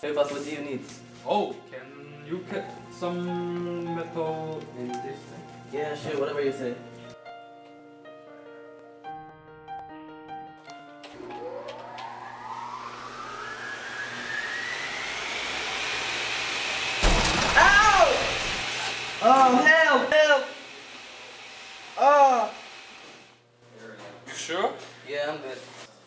Hey boss, what do you need? Oh, can you cut some metal in this thing? Yeah, sure, whatever you say. Ow! Oh, help! Help! Oh! You sure? Yeah, I'm good.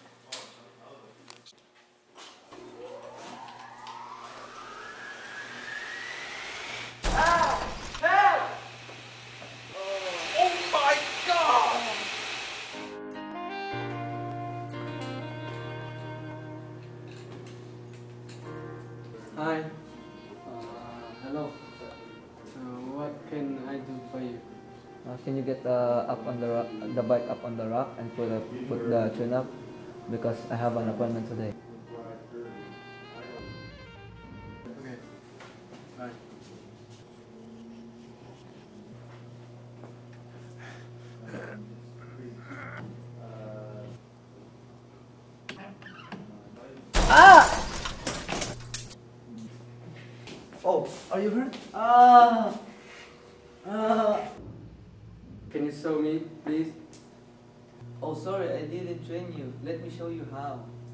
Hi. Hello. What can I do for you? Can you get up on the bike up on the rock and put the tune up, because I have an appointment today. Okay. Bye. Ah! Oh, are you hurt? Ah! Can you show me, please? Oh, sorry, I didn't train you. Let me show you how.